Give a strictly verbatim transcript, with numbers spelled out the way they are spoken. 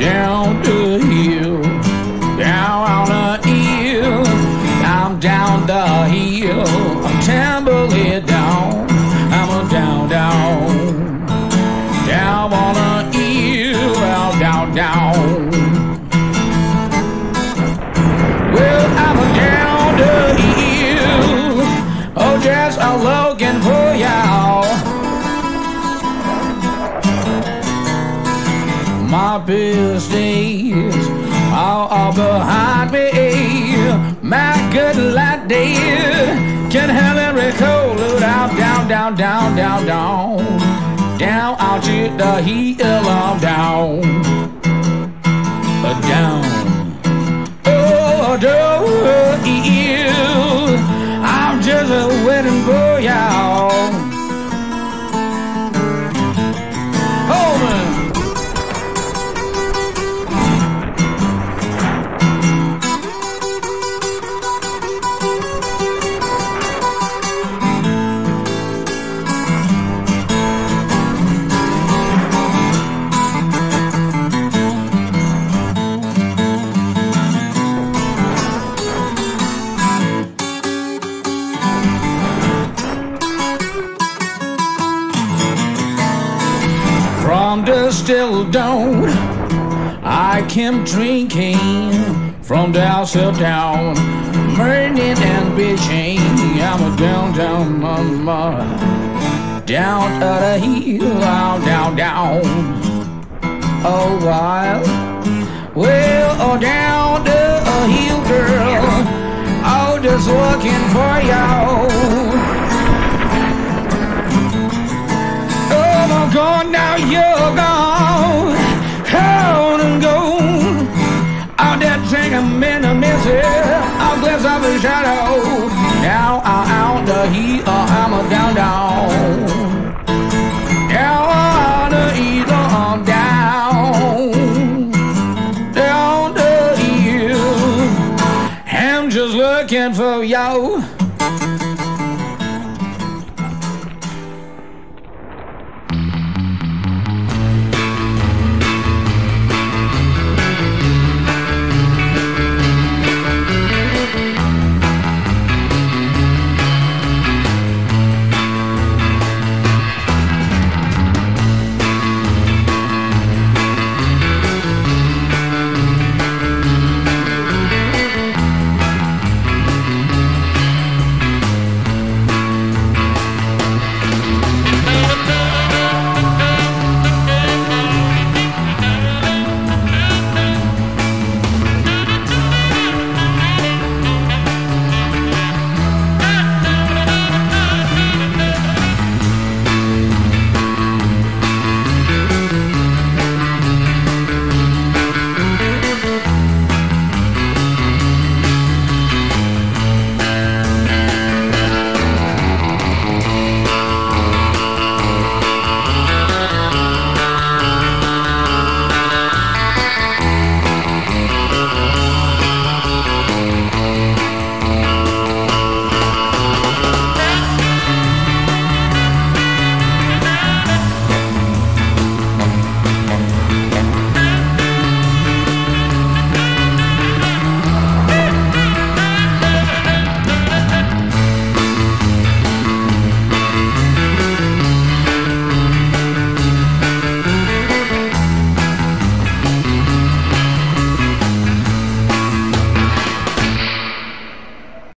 down the hill, down on the hill. I'm down the hill, I'm tumbling down. I'm a down, down, down on the hill, well, down, down. Well, I'm a down the hill, oh, just a looking for y'all. My best days are all behind me. My good light days can hardly recall it. I'm down, down, down, down, down, down out to the hill. I'm down, down, oh, down the hill. I'm just waiting for y'all. Oh, man. From the still dawn, I came drinking from down to down, burning and bitching. I'm a down, down, mama, down to the hill, down, down, down. Oh, while, well, oh, down the hill, girl, oh, just looking for y'all. Gone now, you're gone, on and gone. Out there drinking in the misty, I'll glimpse of a shadow. Now I'm out the heat, I'm a down, down. Down on the heat, I'm down, down the hill. I'm just looking for you.